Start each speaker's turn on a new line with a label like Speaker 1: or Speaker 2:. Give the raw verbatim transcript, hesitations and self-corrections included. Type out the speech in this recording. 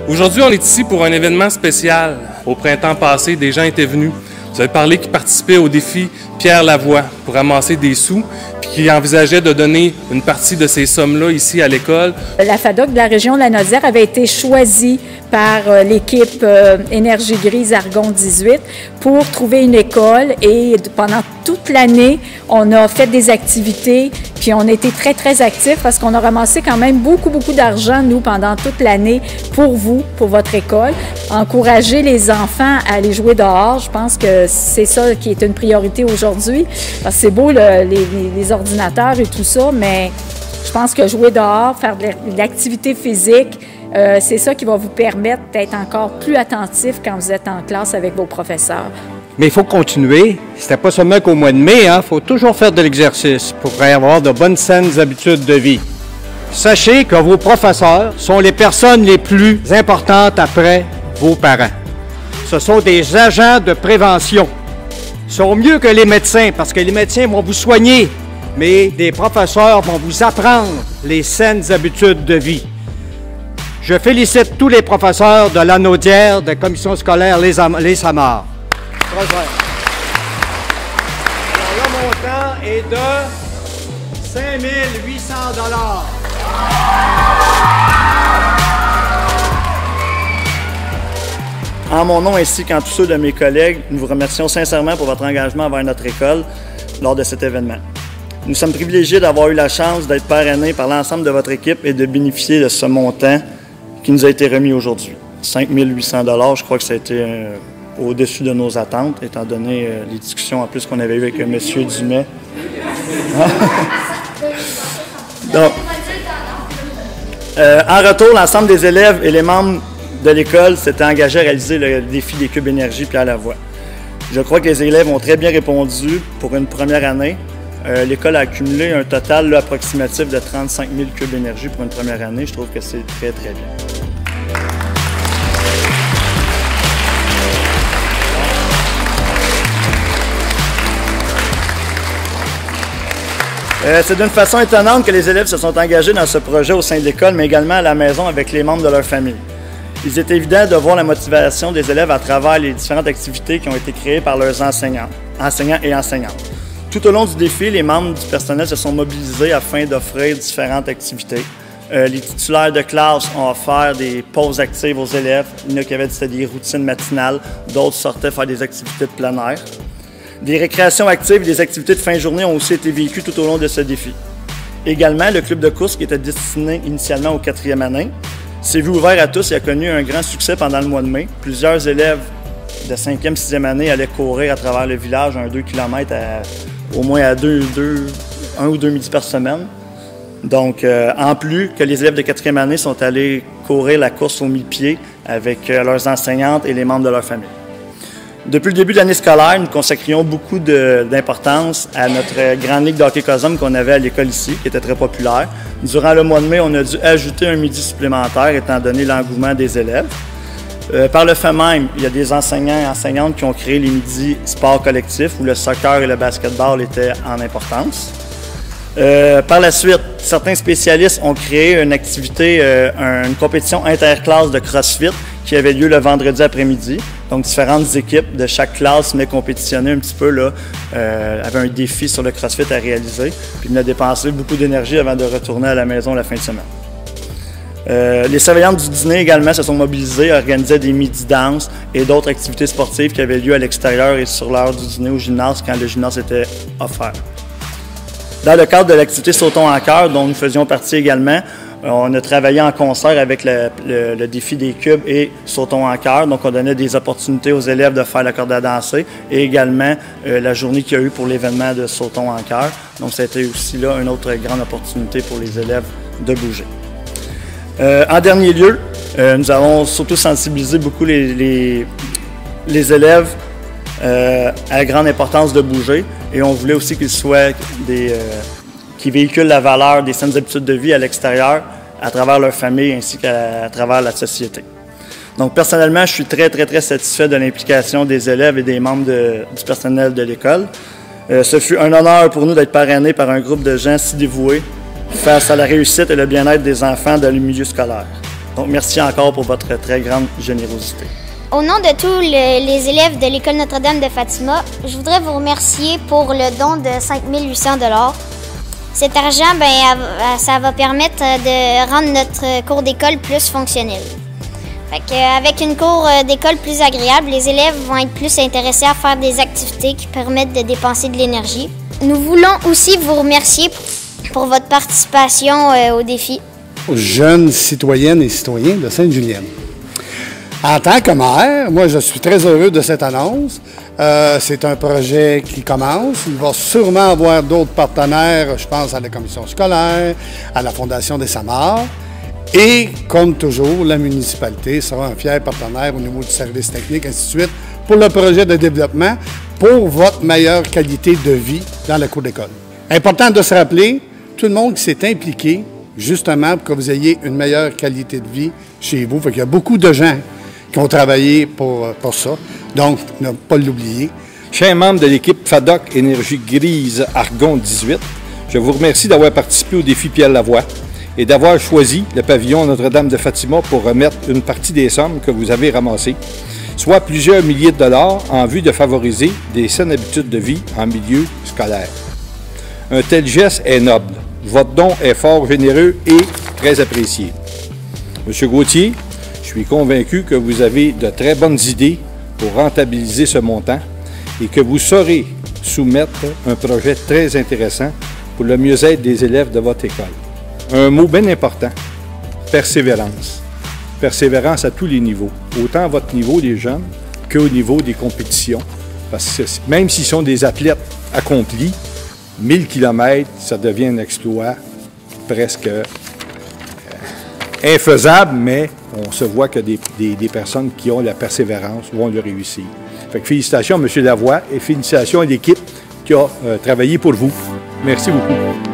Speaker 1: Aujourd'hui, on est ici pour un événement spécial. Au printemps passé, des gens étaient venus. Vous avez parlé qu'ils participaient au défi Pierre Lavoie pour ramasser des sous, puis qu'ils envisageaient de donner une partie de ces sommes-là ici à l'école.
Speaker 2: La FADOC de la région de la Naudière avait été choisie par euh, l'équipe euh, Énergie Grise Argon dix-huit pour trouver une école et pendant toute l'année, on a fait des activités puis on a été très, très actifs parce qu'on a ramassé quand même beaucoup, beaucoup d'argent, nous, pendant toute l'année pour vous, pour votre école. Encourager les enfants à aller jouer dehors, je pense que c'est ça qui est une priorité aujourd'hui parce que c'est beau le, les, les ordinateurs et tout ça, mais je pense que jouer dehors, faire de l'activité physique, Euh, c'est ça qui va vous permettre d'être encore plus attentif quand vous êtes en classe avec vos professeurs.
Speaker 3: Mais il faut continuer. C'était pas seulement qu'au mois de mai, hein. Il faut toujours faire de l'exercice pour avoir de bonnes saines habitudes de vie. Sachez que vos professeurs sont les personnes les plus importantes après vos parents. Ce sont des agents de prévention. Ils sont mieux que les médecins parce que les médecins vont vous soigner, mais des professeurs vont vous apprendre les saines habitudes de vie. Je félicite tous les professeurs de la Naudière, de la commission scolaire Les, Am les Samars. Alors, le montant est de cinq mille huit cents dollars.
Speaker 4: En mon nom ainsi qu'en tous ceux de mes collègues, nous vous remercions sincèrement pour votre engagement envers notre école lors de cet événement. Nous sommes privilégiés d'avoir eu la chance d'être parrainés par l'ensemble de votre équipe et de bénéficier de ce montant qui nous a été remis aujourd'hui. cinq mille huit cents dollars, je crois que ça a été euh, au-dessus de nos attentes, étant donné euh, les discussions en plus qu'on avait eues avec euh, M. Dumais. Donc, euh, en retour, l'ensemble des élèves et les membres de l'école s'étaient engagés à réaliser le défi des cubes énergie Pierre Lavoie. Je crois que les élèves ont très bien répondu pour une première année. Euh, L'école a accumulé un total là, approximatif de trente-cinq mille cubes d'énergie pour une première année. Je trouve que c'est très, très bien. Euh, c'est d'une façon étonnante que les élèves se sont engagés dans ce projet au sein de l'école, mais également à la maison avec les membres de leur famille. Il est évident de voir la motivation des élèves à travers les différentes activités qui ont été créées par leurs enseignants, enseignants et enseignantes. Tout au long du défi, les membres du personnel se sont mobilisés afin d'offrir différentes activités. Euh, les titulaires de classe ont offert des pauses actives aux élèves. Il y en a qui avaient dit des routines matinales, d'autres sortaient faire des activités de plein air. Des récréations actives et des activités de fin de journée ont aussi été vécues tout au long de ce défi. Également, le club de course qui était destiné initialement aux quatrième année s'est vu ouvert à tous et a connu un grand succès pendant le mois de mai. Plusieurs élèves de cinquième, sixième année allaient courir à travers le village un deux kilomètres à au moins à deux, deux, un ou deux midis par semaine. Donc, euh, en plus que les élèves de quatrième année sont allés courir la course aux mille pieds avec euh, leurs enseignantes et les membres de leur famille. Depuis le début de l'année scolaire, nous consacrions beaucoup d'importance à notre grande ligue de hockey cosum qu'on avait à l'école ici, qui était très populaire. Durant le mois de mai, on a dû ajouter un midi supplémentaire étant donné l'engouement des élèves. Euh, par le fait même, il y a des enseignants et enseignantes qui ont créé les midis sport collectifs où le soccer et le basketball étaient en importance. Euh, par la suite, certains spécialistes ont créé une activité, euh, une compétition interclasse de CrossFit qui avait lieu le vendredi après-midi. Donc, différentes équipes de chaque classe venaient compétitionner un petit peu, là, euh, avaient un défi sur le CrossFit à réaliser, puis venaient dépenser beaucoup d'énergie avant de retourner à la maison la fin de semaine. Euh, les surveillantes du dîner également se sont mobilisées, organisaient des midi-danses et d'autres activités sportives qui avaient lieu à l'extérieur et sur l'heure du dîner au gymnase quand le gymnase était offert. Dans le cadre de l'activité Sautons en chœur, dont nous faisions partie également, on a travaillé en concert avec le, le, le défi des cubes et Sautons en chœur. Donc, on donnait des opportunités aux élèves de faire la corde à danser et également euh, la journée qu'il y a eu pour l'événement de Sautons en chœur. Donc, ça a été aussi là une autre grande opportunité pour les élèves de bouger. Euh, en dernier lieu, euh, nous avons surtout sensibilisé beaucoup les, les, les élèves euh, à la grande importance de bouger et on voulait aussi qu'ils soient des, euh, qui véhiculent la valeur des saines habitudes de vie à l'extérieur, à travers leur famille ainsi qu'à travers la société. Donc personnellement, je suis très, très, très satisfait de l'implication des élèves et des membres de, du personnel de l'école. Euh, ce fut un honneur pour nous d'être parrainés par un groupe de gens si dévoués face à la réussite et le bien-être des enfants dans le milieu scolaire. Donc, merci encore pour votre très grande générosité.
Speaker 5: Au nom de tous le, les élèves de l'École Notre-Dame de Fatima, je voudrais vous remercier pour le don de cinq mille huit cents dollars. Cet argent, ben, ça va permettre de rendre notre cours d'école plus fonctionnel. Fait que, avec une cour d'école plus agréable, les élèves vont être plus intéressés à faire des activités qui permettent de dépenser de l'énergie. Nous voulons aussi vous remercier pour votre participation au défi.
Speaker 6: Aux jeunes citoyennes et citoyens de Sainte-Julienne. En tant que maire, moi, je suis très heureux de cette annonce. Euh, c'est un projet qui commence. Il va sûrement avoir d'autres partenaires, je pense à la commission scolaire, à la Fondation des Samars. Et, comme toujours, la municipalité sera un fier partenaire au niveau du service technique, ainsi de suite, pour le projet de développement, pour votre meilleure qualité de vie dans la cour d'école. Important de se rappeler, tout le monde qui s'est impliqué, justement, pour que vous ayez une meilleure qualité de vie chez vous. Fait qu'il y a beaucoup de gens qui ont travaillé pour, pour ça, donc ne pas l'oublier.
Speaker 7: Chers membres de l'équipe FADOC Énergie Grise Argon dix-huit, je vous remercie d'avoir participé au défi Pierre Lavoie et d'avoir choisi le pavillon Notre-Dame de Fatima pour remettre une partie des sommes que vous avez ramassées, soit plusieurs milliers de dollars en vue de favoriser des saines habitudes de vie en milieu scolaire. Un tel geste est noble. Votre don est fort généreux et très apprécié. Monsieur Gauthier, je suis convaincu que vous avez de très bonnes idées pour rentabiliser ce montant et que vous saurez soumettre un projet très intéressant pour le mieux-être des élèves de votre école. Un mot bien important, persévérance. Persévérance à tous les niveaux, autant à votre niveau, les jeunes, qu'au niveau des compétitions. Parce que même s'ils sont des athlètes accomplis, mille kilomètres, ça devient un exploit presque euh, infaisable, mais on se voit que des, des, des personnes qui ont la persévérance vont le réussir. Fait que félicitations à M. Lavoie et félicitations à l'équipe qui a euh, travaillé pour vous. Merci beaucoup.